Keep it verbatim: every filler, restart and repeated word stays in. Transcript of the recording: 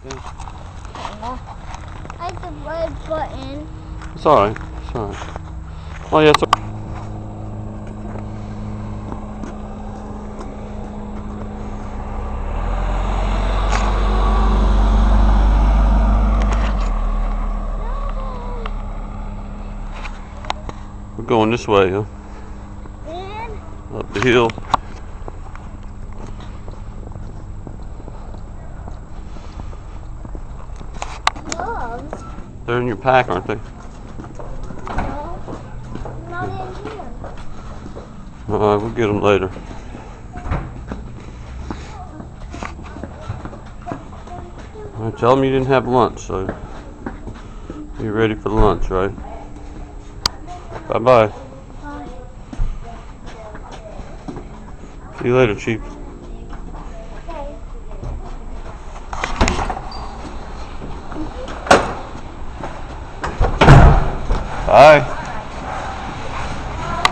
Okay. Yeah. I like the red button. It's alright. It's alright. Oh, yeah, it's alright. We're going this way, huh? And Up the hill. gloves. They're in your pack, aren't they? No, not in here. Alright, we'll get them later. Alright, tell them you didn't have lunch, so you're ready for lunch, right? Bye-bye. Bye. See you later, Chief. Okay. Bye.